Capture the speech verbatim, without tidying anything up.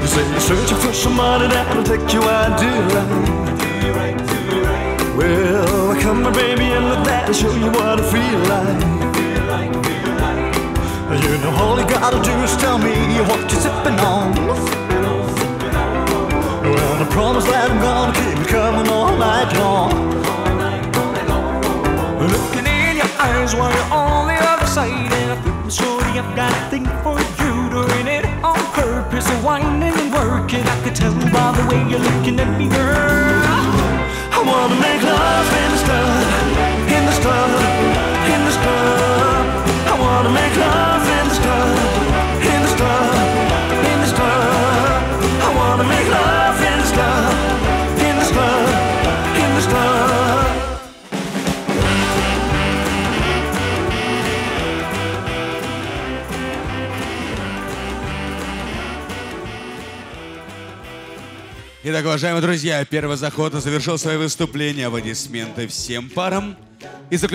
say you're searching for somebody that'll take you out to right. Well, come on, baby, and let that show you what I feel like. You know, all you gotta do is tell me what you're sipping on. Well, I promise that I'm gonna keep coming all night long. Looking in your eyes while you're on the other side, and I feel, shorty, I've got a thing for you. Doing it on purpose, whining and working. I could tell by the way you're looking at me, girl. I wanna make love in the stuff, in the stuff, in the stuff. I wanna make love in the stuff, in the stuff, in the stuff. I wanna make love in the stuff, in the stuff, in the stuff. Итак, уважаемые друзья, первый заход завершил свое выступление. Аплодисменты всем парам. И